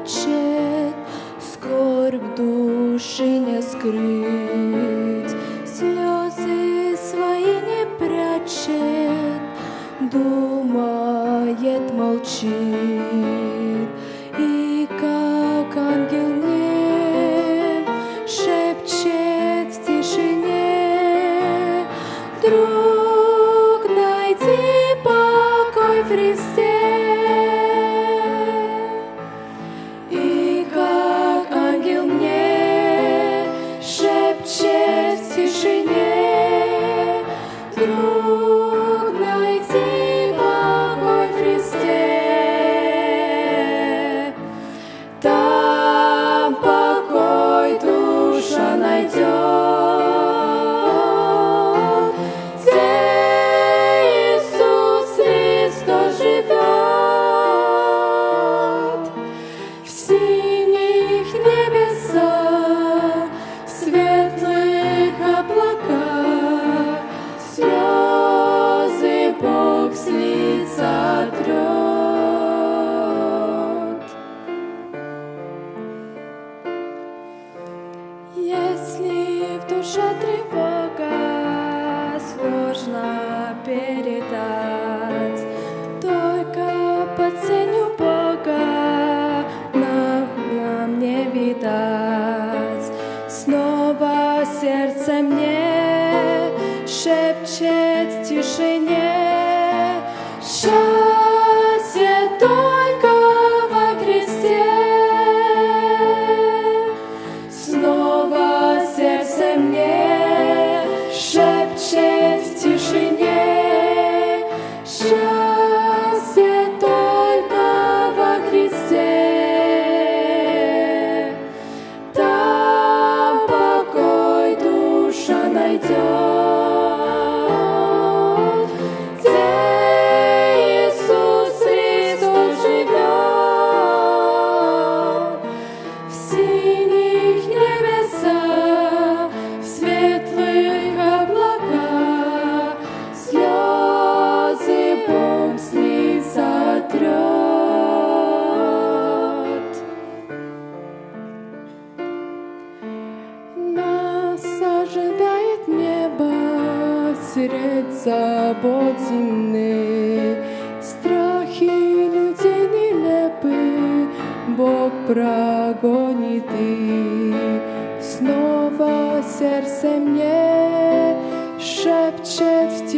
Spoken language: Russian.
плачет, скорбь души не скрыть, слезы свои не прячет, думает, молчит, и как ангел мне шепчет в тишине: друг, найди покой в Христе. И как ангел мне шепчет в тишине: друг, найди покой в Христе. Там покой душа найдет, если в душе тревога сложно передать, только под сенью Бога нам не видать. Снова сердце мне шепчет в тишине: счастье только во Христе. Снова сердце мне шепчет в тишине: счастье только во Христе. Там покой душа найдет, где Иисус Христос живет. В синих небесах, в светлых облаках слезы Бог с лица трет. Нас ожидает небо средь забот земных, страхи людей нелепы Бог прогонит их. Снова сердце мне шепчет в